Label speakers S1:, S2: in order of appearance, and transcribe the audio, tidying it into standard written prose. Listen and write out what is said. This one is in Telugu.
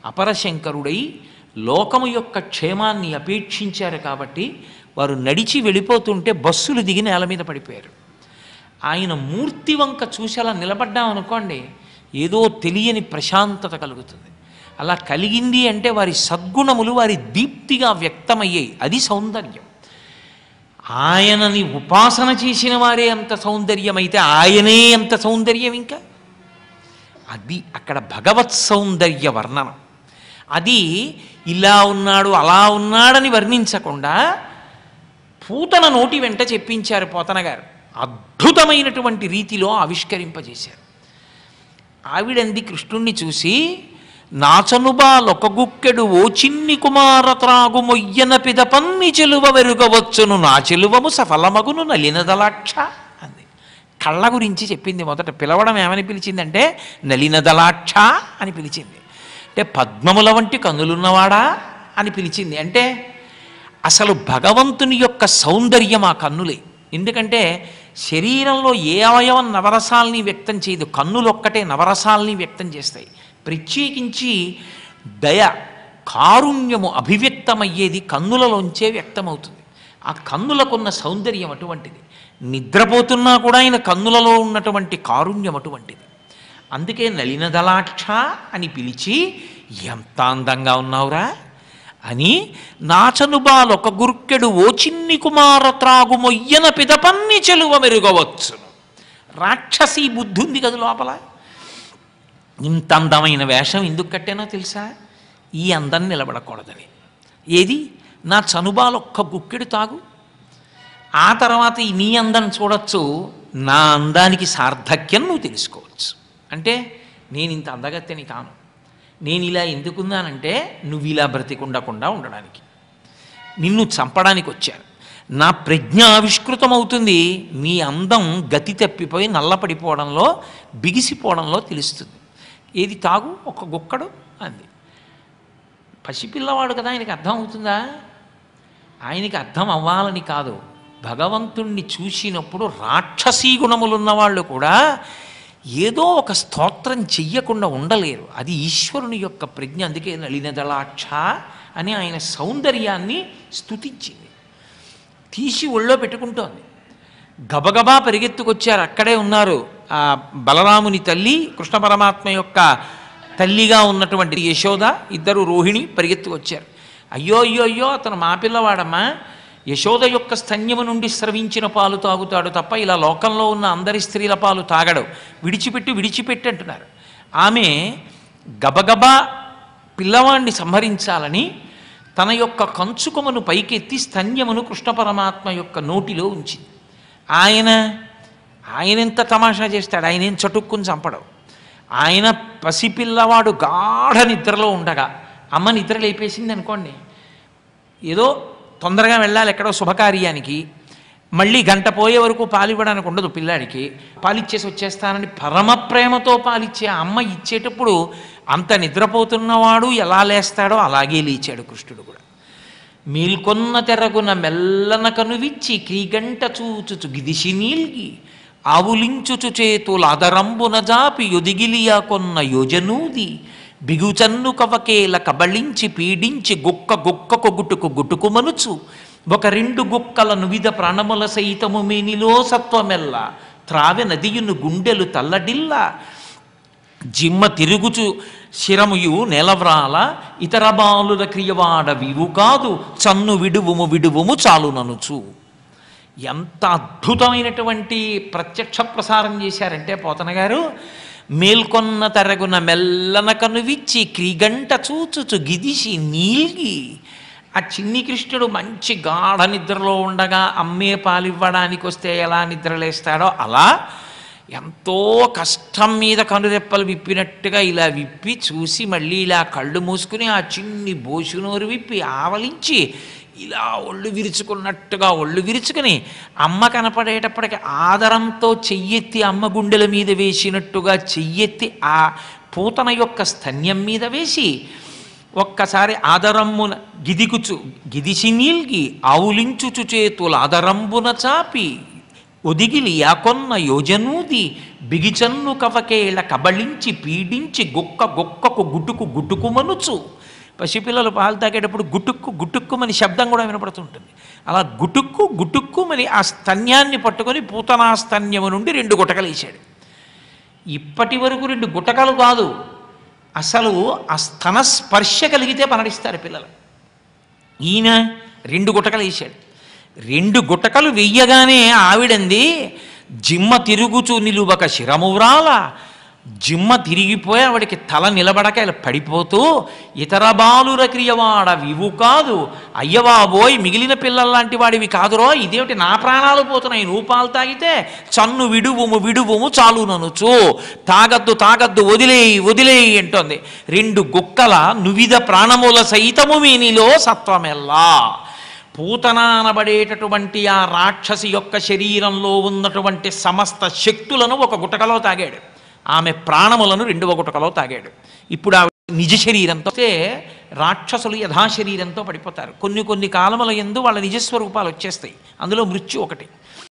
S1: అపరశంకరుడై లోకము యొక్క క్షేమాన్ని అపేక్షించారు కాబట్టి వారు నడిచి వెళ్ళిపోతుంటే బస్సులు దిగి నేల మీద పడిపోయారు. ఆయన మూర్తి వంక చూసి అలా నిలబడ్డామనుకోండి, ఏదో తెలియని ప్రశాంతత కలుగుతుంది. అలా కలిగింది అంటే వారి సద్గుణములు వారి దీప్తిగా వ్యక్తమయ్యాయి. అది సౌందర్యం. ఆయనని ఉపాసన చేసిన వారే అంత సౌందర్యమైతే ఆయనే అంత సౌందర్యం. ఇంకా అది అక్కడ భగవత్ సౌందర్య వర్ణనం. అది ఇలా ఉన్నాడు అలా ఉన్నాడని వర్ణించకుండా పూతన నోటి వెంట చెప్పించారు పోతన గారు. అద్భుతమైనటువంటి రీతిలో ఆవిష్కరింపజేశారు. ఆవిడంది కృష్ణుణ్ణి చూసి, నాచనుబాలొక గుక్కెడు ఓ చిన్ని కుమార త్రాగు మొయ్యన పిదపన్ని చెలువ వెరుగవచ్చును నా చెలువము సఫలమగును నలినదలాక్ష అంది. కళ్ళ గురించి చెప్పింది. మొదట పిలవడం ఏమని పిలిచిందంటే నలినదలాక్ష అని పిలిచింది. అంటే పద్మముల వంటి కన్నులున్నవాడా అని పిలిచింది. అంటే అసలు భగవంతుని యొక్క సౌందర్యం ఆ కన్నులే. ఎందుకంటే శరీరంలో ఏ అవయవం నవరసాల్ని వ్యక్తం చేయదు, కన్నులొక్కటే నవరసాల్ని వ్యక్తం చేస్తాయి. ప్రత్యేకించి దయ, కారుణ్యము అభివ్యక్తమయ్యేది కన్నులలోంచే వ్యక్తమవుతుంది. ఆ కన్నులకున్న సౌందర్యం అటువంటిది. నిద్రపోతున్నా కూడా ఆయన కన్నులలో ఉన్నటువంటి కారుణ్యం అటువంటిది. అందుకే నలినదలాక్ష అని పిలిచి, ఎంత అందంగా ఉన్నావురా అని, నాచనుబాలొక గుర్కెడు ఓ చిన్ని కుమార త్రాగు మొయ్యన పిదపన్ని చెలువ మెరుగవచ్చును. రాక్షసీ బుద్ధి ఉంది కదా లోపల. ఇంత అందమైన వేషం ఎందుకు కట్టానో తెలుసా? ఈ అందం నిలబడకూడదని. ఏది? నా చనుబాలొక్క గుక్కెడు తాగు, ఆ తర్వాత నీ అందం చూడొచ్చు, నా అందానికి సార్థక్యం నువ్వు తెలుసుకోవచ్చు. అంటే నేను ఇంత అందగత్తెని కాను, నేను ఇలా ఎందుకున్నానంటే నువ్వు ఇలా బ్రతికుండకుండా ఉండడానికి, నిన్ను చంపడానికి వచ్చాను. నా ప్రజ్ఞ ఆవిష్కృతమవుతుంది, నీ అందం గతి తప్పిపోయి నల్లపడిపోవడంలో బిగిసిపోవడంలో తెలుస్తుంది. ఏది? తాగు ఒక గుక్కడు అంది. పసిపిల్లవాడు కదా, ఆయనకి అర్థం అవుతుందా? ఆయనకి అర్థం అవ్వాలని కాదు, భగవంతుణ్ణి చూసినప్పుడు రాక్షసీ గుణములున్నవాళ్ళు కూడా ఏదో ఒక స్తోత్రం చెయ్యకుండా ఉండలేరు. అది ఈశ్వరుని యొక్క ప్రజ్ఞ. అందుకే నలినదలాక్ష అని ఆయన సౌందర్యాన్ని స్తుతించింది. తీసి ఒళ్ళో పెట్టుకుంటోంది. గబగబా పరిగెత్తుకొచ్చారు. అక్కడే ఉన్నారు ఆ బలరాముని తల్లి, కృష్ణ పరమాత్మ యొక్క తల్లిగా ఉన్నటువంటి యశోద, ఇద్దరు రోహిణి పరిగెత్తుకొచ్చారు. అయ్యో అయ్యో అయ్యో, అతను మా పిల్లవాడమ్మా, యశోద యొక్క స్తన్యము నుండి స్రవించిన పాలు తాగుతాడు తప్ప ఇలా లోకంలో ఉన్న అందరి స్త్రీల పాలు తాగడు, విడిచిపెట్టు విడిచిపెట్టు అంటున్నారు. ఆమె గబగబా పిల్లవాడిని సంహరించాలని తన యొక్క కంచుకమును పైకెత్తి స్తన్యమును కృష్ణ పరమాత్మ యొక్క నోటిలో ఉంచింది. ఆయన ఎంత తమాషా చేస్తాడు, ఆయన ఏం చటుక్కుని చంపడం. ఆయన పసిపిల్లవాడు గాఢ నిద్రలో ఉండగా అమ్మ నిద్ర లేపేసింది అనుకోండి, ఏదో తొందరగా వెళ్ళాలి ఎక్కడో శుభకార్యానికి, మళ్ళీ గంట పోయే వరకు పాలివ్వడానికి ఉండదు పిల్లాడికి, పాలిచ్చేసి వచ్చేస్తానని పరమ ప్రేమతో పాలిచ్చే అమ్మ ఇచ్చేటప్పుడు అంత నిద్రపోతున్నవాడు ఎలా లేస్తాడో అలాగే లేచాడు కృష్ణుడు కూడా. మీల్కొన్న తెరగున మెల్లన కనువిచ్చి క్రీగంట చూచుచు గిదిసి నీల్గి ఆవులించుచు చేతుల అదరంబున జాపి యొదిగిలియా కొన్న యోజనూది బిగుచన్ను కవకేల కబళించి పీడించి గుక్క గుక్కకు గుటుకు గుటుకు మనుచు ఒక రెండు గుక్కలను విధ ప్రాణముల సైతము మేనిలో సత్వమెల్ల త్రావె నదియును గుండెలు తల్లడిల్ల జిమ్మ తిరుగుచు శిరముయు నెలవ్రాల ఇతర బాలుల క్రియవాడ వివు కాదు చన్ను విడువుము విడువుము చాలుననుచు. ఎంత అద్భుతమైనటువంటి ప్రత్యక్ష ప్రసారం చేశారంటే పోతన గారు, మేల్కొన్న తరగున మెల్లన కనువిచ్చి క్రీగంట చూచుచు గిదిసి నీల్గి. ఆ చిన్ని కృష్ణుడు మంచి గాఢ నిద్రలో ఉండగా అమ్మే పాలివ్వడానికి వస్తే ఎలా నిద్రలేస్తాడో అలా ఎంతో కష్టం మీద కనురెప్పలు విప్పినట్టుగా ఇలా విప్పి చూసి మళ్ళీ ఇలా కళ్ళు మూసుకుని ఆ చిన్ని బోసునోరు విప్పి ఆవలించి ఇలా ఒళ్ళు విరుచుకున్నట్టుగా ఒళ్ళు విరుచుకుని అమ్మ కనపడేటప్పటికి ఆదరంతో చెయ్యెత్తి అమ్మ గుండెల మీద వేసినట్టుగా చెయ్యెత్తి ఆ పూతన యొక్క స్తన్యం మీద వేసి ఒక్కసారి ఆదరమ్మున గిదికుచు గిదిసి నీల్గి ఆవులించుచు చేతుల ఆదరంబున చాపి ఒదిగిలి యాకొన్న యోజనూది బిగిచన్ను కవకేళ కబళించి పీడించి గొక్కకు గుట్టుకు మనుచు. పసిపిల్లలు పాలు తాగేటప్పుడు గుట్టుక్కుమని శబ్దం కూడా వినపడుతుంటుంది. అలా గుట్టుక్కుమని ఆ స్తన్యాన్ని పట్టుకొని పూతనా స్తన్యము నుండి 2 గుటకలు వేశాడు. ఇప్పటి వరకు 2 గుటకలు కాదు, అసలు ఆ స్తన స్పర్శ కలిగితే పనడిస్తారు పిల్లలు. ఈయన 2 గుటకలు వేశాడు. 2 గుటకలు వెయ్యగానే ఆవిడంది, జిమ్మ తిరుగుచూ నిలువక శిరమువ్రాల. జిమ్మ తిరిగిపోయి ఆవిడికి తల నిలబడక ఇలా పడిపోతూ, ఇతర బాలుర క్రియవాడ వివు కాదు అయ్యవాబోయ్, మిగిలిన పిల్లల్లాంటి వాడివి కాదురో, ఇదేమిటి నా ప్రాణాలు పోతున్నాయి, నువ్వు పాలు తాగితే చన్ను విడువుము చాలుననుచు. తాగద్దు వదిలేయి అంటోంది. 2 గుక్కల నువిద ప్రాణముల సైతము మీనిలో సత్వమెల్లా. పూతన అనబడేటటువంటి ఆ రాక్షసి యొక్క శరీరంలో ఉన్నటువంటి సమస్త శక్తులను 1 గుటకలో తాగాడు. ఆమె ప్రాణములను 2వ గుటకలో తాగాడు. ఇప్పుడు ఆవిడ నిజ శరీరంతో, రాక్షసులు యథాశరీరంతో పడిపోతారు. కొన్ని కాలముల యందు వాళ్ళ నిజస్వరూపాలు వచ్చేస్తాయి. అందులో మృత్యు ఒకటి.